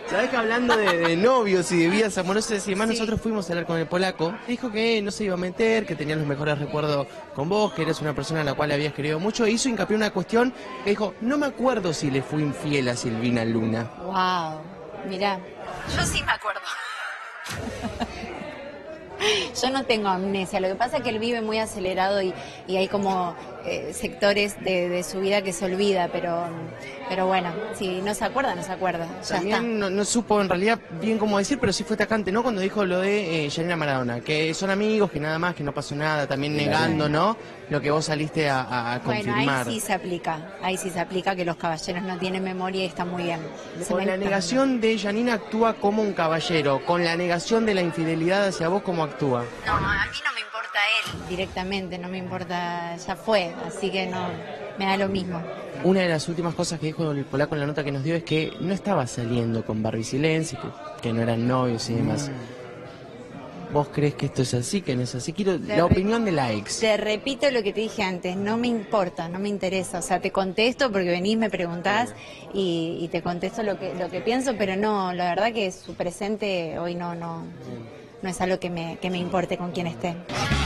¿Sabés que hablando de novios y de vidas amorosas y demás, nosotros fuimos a hablar con el polaco? Dijo que no se iba a meter, que tenía los mejores recuerdos con vos, que eres una persona a la cual habías querido mucho. E hizo hincapié en una cuestión que dijo, no me acuerdo si le fui infiel a Silvina Luna. Wow, mirá. Yo sí me acuerdo. Yo no tengo amnesia, lo que pasa es que él vive muy acelerado y hay como sectores de su vida que se olvida, pero bueno, si no se acuerda, no se acuerda, ya También está. no supo en realidad bien cómo decir, pero sí fue tajante, ¿no? Cuando dijo lo de Yanina Maradona, que son amigos, que nada más, que no pasó nada, también negando, ¿no? Lo que vos saliste a Bueno, confirmar. ahí sí se aplica que los caballeros no tienen memoria y está muy bien. Con la negación de Yanina actúa como un caballero, con la negación de la infidelidad hacia vos, ¿cómo actúa? No, a mí no me importa él directamente, no me importa, ya fue, así que no, me da lo mismo. Una de las últimas cosas que dijo el polaco en la nota que nos dio es que no estaba saliendo con Barbie Silenzi, que no eran novios y demás. ¿Vos crees que esto es así, que no es así? Quiero la opinión de la ex. Te repito lo que te dije antes, no me importa, no me interesa, o sea, te contesto porque venís, me preguntás y te contesto lo que pienso, pero no, la verdad que su presente hoy no es algo que me importe con quién esté.